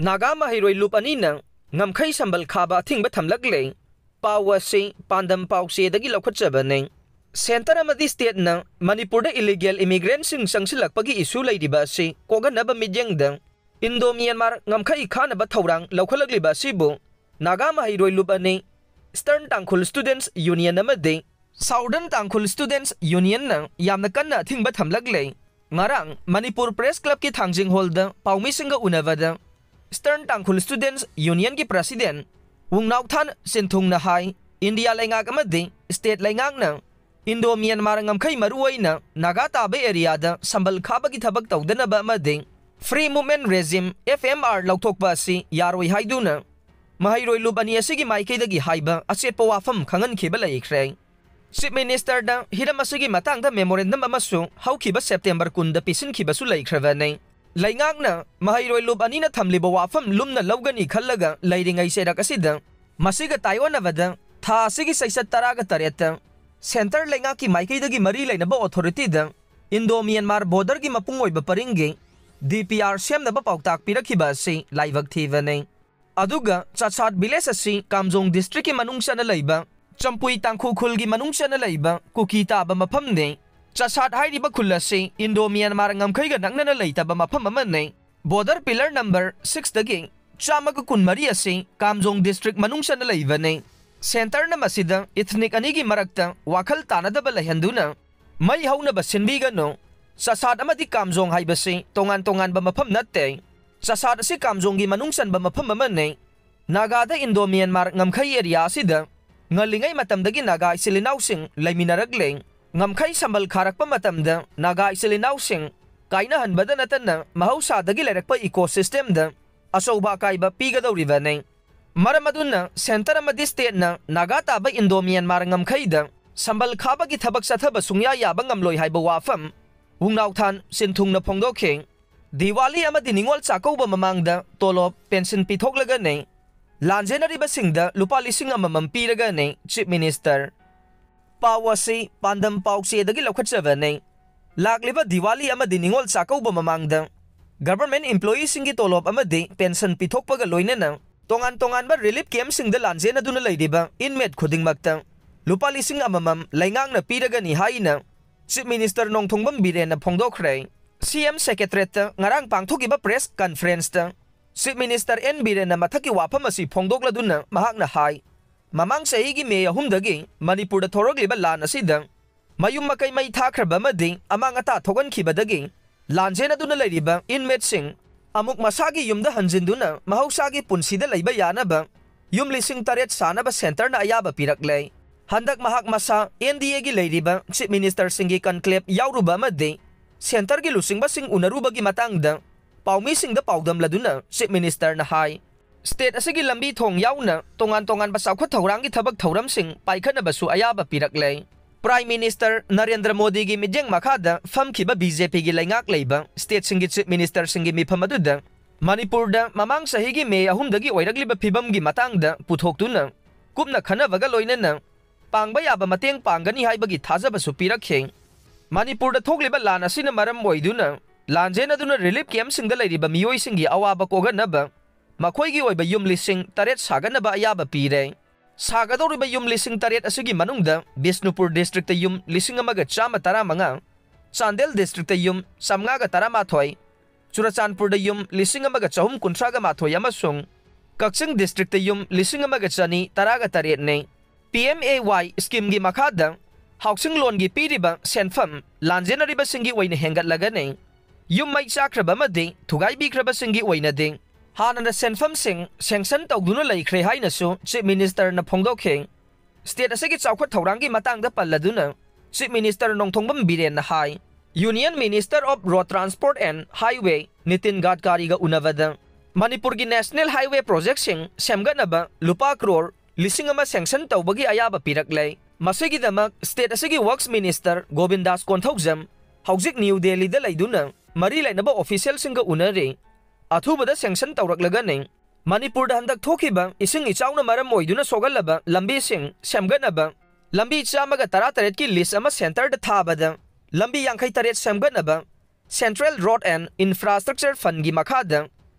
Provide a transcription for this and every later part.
Naga mahiroi lup ani na ngamkhai sambal khaba thingba thamlak le pawa se pandam pau se dagi lokhatchaba ne center amadi state na Manipur da illegal immigrants sing sangsilakpagi issue leidiba se koganaba midyang da Indo Myanmar ngamkhai khanaba thorang lokhalakliba sibu Naga mahiroi lup ani Eastern Tangkhul Students Union amadi Southern Tangkhul Students Union na yamna kanna thingba thamlak le ngarang Manipur Press Club ki thangjing hall da paumi singa unavada Eastern Tangkhul Students Union ki President Wungnau Than Sinthung na hai India lengak amadi state lengak na Indo Myanmar ngamkhai maruai na Naga tabe area da sambal khaba ki thabak tawdana ba amadi Free Movement Regime FMR lauthokpa si yaroi haiduna mahairoi lubani asigi maikaidagi haiba asetpa wafam khangan khiba laikhre Chief Minister da hiram asigi matang da memorandum amasu haukiba September 10 da pisin khiba su laikhravane Laingak na mahairoi lub anina thamliba wafam lumna lawgani khallaga lairingai serak asida masiga Taiwan avada tha asigi saisat taraga tareta center laingak ki maikaidagi mari lainaba authority da Indo Myanmar border gi mapungoi ba paringi DPR semnaba pautak pirakhiba si laibak thivane aduga chachat village asi Kamjong district ki manungsa na laiba Champui Tangkhu khul gi manungsa na laiba Kukita ba mafam ne Chasat hairiba khulasi Indo Myanmar ngamkhai ga nangna na leitaba mafam ama ne border pillar number 6 dagi chamaga kunmari asi Kamjong district manungsa na laiba ne center na masida ethnic anigi marakta wakhal tanadaba lahenduna mai hauna ba sinbiga no Chasat amadi Kamjong haibasi tongan ba mafam natte Chasat asi Kamjong gi manungsan ba mafam ama ne Naga da Indo Myanmar ngamkhai area asida ngalingai matamdagi Naga isilinau sing laiminaragleng ngamkhai sambal kharakpa matamda Naga isilinau sing kaina hanbada natana mahausa dagi lerakpa ecosystem da asoba kaiba pigadawriba ne maramaduna center amadi state na Naga taba Indo Myanmar ngamkhai da sambal khaba gi thabak sathaba sungya yaba ngamloi haiba wafam Wungnau Than Sinthung na phongdokhe Diwali amadi ningol chakauba mamangda tolop pension pithoklaga ne lanjenariba singda lupa lising amamam piraga ne Chief Minister Pawasi pandam pause dagi lokhatchaba ne lakliba Diwali amadi ningol chakauba mamangda government employees singi tolop amadi pension pithokpaga loinana tongan ba relief camp singda lanjena duna leidiba inmate khudingmakta lupa lising amamam laingang na piraga ni haina Chief Minister Nongthongbam Biren na phongdokhre CM Secretariat ngarang pangthokiba press conference ta Chief Minister N Biren na mathaki wafam asi phongdokladuna mahakna hai mamang sahi gi May 3 dagi Manipur da thorogliba lan asida mayum makai mai thakraba madi amang ata thogan khibadagi lanjena duna leiriba inmate sing amuk masagi yumda hanjinduna mahausagi punsida leiba yanaba yum lising taret sanaba center na ayaba piraklei handak mahak masa NDA gi leiriba Chief Minister singi conclave yauruba madi center gi lusingba sing unaruba gi matangda paumi sing da paudam laduna Chief Minister na hai state asigi lambi thong yauna tongan ba saukhat thorang gi thabak thoram sing paikhana basu ayaba piraklei Prime Minister Narendra Modi gi mijeng makhada famkhiba BJP gi laingak leiba state singi Chief Minister singi miphamadуда Manipur da mamang sahi gi May 3 dagi oiragliba phibam gi matangda puthoktuna kupna khanabaga loinana pangba yaba mateng panggani haibagi thajaba su pirakhe Manipur da thokliba lan asina maram oiduna lanjena duna relief camp singda leiriba miyoi singi awaba koganaba makhoi gi oiba yum lising taret saganaba ayaba pire sagadoriba yum lising taret asigi manungda Bishnupur district ta yum lising amaga chama taramanga Chandel district ta yum samnga ga taramathoi Churachandpur da yum lising amaga chahum kunthra ga mathoi amasung Kakching district ta yum lising amaga chani taraga taret ne PMAY scheme gi makhada housing loan gi piriba senfam lanjenariba singi oina hengat lagane yum mai chakraba madi thugai bikraba singi oina ding hanana senfam sing sanction tawduna laikhre haina su Chief Minister na phongdokhe state asagi chawkhat thorangi matangda palladuna Chief Minister Nongthongbam Biren na hai Union Minister of Road Transport and Highway Nitin Gadkari ga unavada Manipur gi National Highway Project sing semganaba lupa crore lising ama sanction tawbagi ayaba piraklei masigi damak state asigi Works Minister Govindas Konthokjam hauzik New Delhi da leiduna mari lainaba official singa unare athubada sanction tawraklaga ne Manipur da handak thokiba ising ichauna maram oiduna sogalaba lambi sing semganaba lambi chamaga tarataret ki list ama center da thabada lambi 53 semganaba Central Road and Infrastructure Fund gi makhada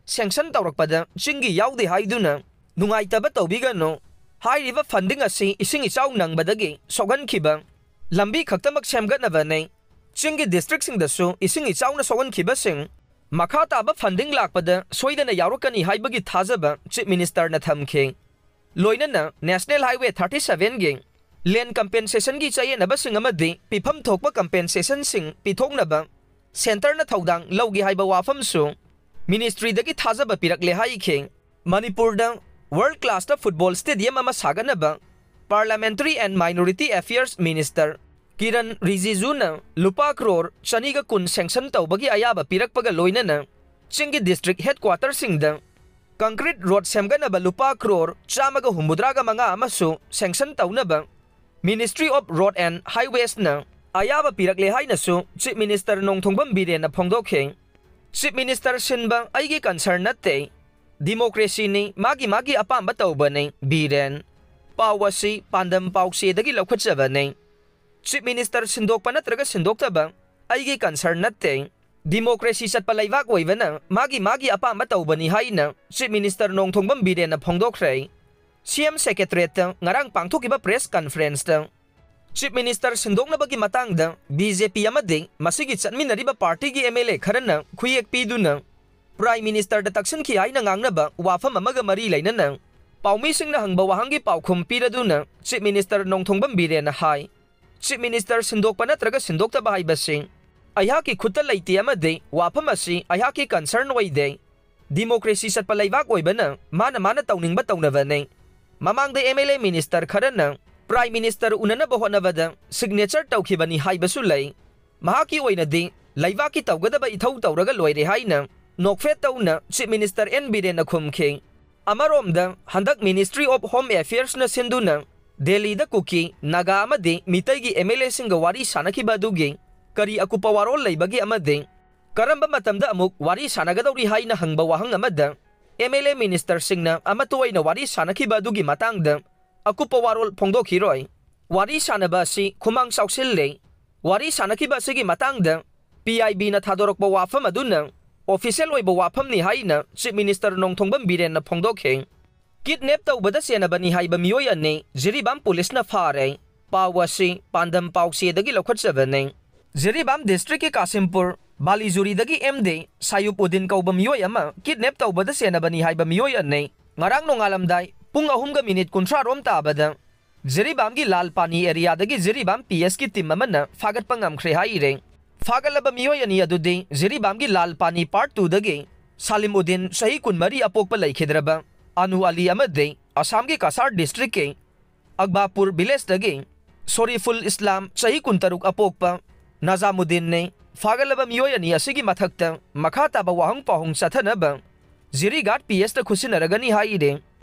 sanction tawrakpada chingi yaude haiduna nungaitaba tawbigano hairiba funding asi ising ichaw nangbadagi sogan khiba lambi khaktamak semgatnaba nei chingi district sing dasu ising ichaw na sogan khiba sing makha taba funding lakpada soidana yaurokani haibagi thajaba chief minister na thamkhe loinana national highway 37 gi land compensation gi chayenaba sing amadi pifam thokpa compensation sing pithoknaba center na thodang logi haiba wafam su ministry dagi thajaba pirakle hai khe manipur da world class ta football stadium ama saganaba parliamentary and minority affairs minister Kiran Rijiju na lupa crore chaniga kun sanction tawbagi ayaba pirakpaga loinana chingi district headquarters singda concrete road semganaba lupa crore chamaga humudraga manga amasu sanction tawnaba Ministry of Road and Highways na ayaba pirakle haina su chief minister nongthongbam biren na phongdokhe chief minister sinba aigi concern natte democracy ni magi apamba tawba nei biren pawasi pandam pawse dagi lokhatjaba nei Chief Minister sindokpa natraga sindoktaba aigi concern natte democracy satpa laibak oibana magi apamba tawbani haina Chief Minister nongthongbam biren na phongdokhrei CM Secretariat ngarang pangthokiba press conference ta Chief Minister sindoknabagi matangda BJP amade masigi chatminariba party gi MLA kharana khuyek piduna Prime Minister da taksin khi aina ngangnaba wafam amaga mari lainana paumi singna hangba wahangi paukhum piraduna Chief Minister nongthongbam biren na hai Chief Minister sindokpa natraga sindoktaba haibasing ayhaki khutta laite amade wafam asi ayhaki concern oide democracy satpa laibak oibana mana tawningba tawnaba nei mamangda MLA minister kharana prime minister unana bahonabada signature tawkhibani haibasu lei mahaki oinadi laibaki tawgadaba ithau tawraga loire haina nokfet tawna Chief Minister N Biren na khumkhe amaromda handak Ministry of Home Affairs na sinduna Delhi da kuki naga amade mitai gi MLA singa wari sanakhiba dugi kari akupa warol leibagi amade karamba matamda amuk wari sanagadawri haina hangba wahang amada MLA minister singna amatoi na wari sanakhiba dugi matangda akupa warol phongdokhiroi wari sanaba si khumang sausil wari sanakhiba sigi matangda PIB na thadorokba wafam aduna official oiba wafam ni haina Chief Minister nongthongbam biren na phongdokhe kidnap tawbada senabani haiba miyoi ane Jiribam police na fare pawasi pandam pawse dagi lokhatjaba nei Jiribam district ke Kasimpur Balijuri dagi MD Sayupuddin kauba miyoi ama kidnap tawbada senabani haiba miyoi ane ngarang nongalamdai pung 3:30 rom tabada Jiribam gi Lalpani area dagi Jiribam PS ki team amana fagat pangamkhre haire fagalaba miyoi ani adudi Jiribam gi Lalpani part 2 dagi Salimuddin sahi kunmari apokpa laikhedraba Anu Ali amade Assam ki Kasar district ke Akbapur village dagi Soriful Islam sahi kuntaruk apokpa Nazamuddin ne fagalaba miyoi ani asigi mathakta makha taba wahang pahung sathanaba Jirigat PS ta khusinaragani haire